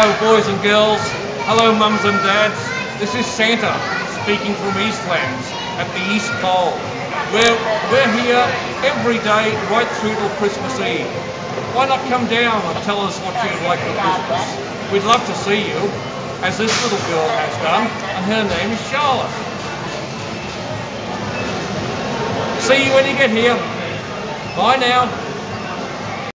Hello boys and girls, hello mums and dads, this is Santa speaking from Eastlands at the East Pole. We're here every day right through till Christmas Eve. Why not come down and tell us what you'd like for Christmas? We'd love to see you, as this little girl has done, and her name is Charlotte. See you when you get here. Bye now.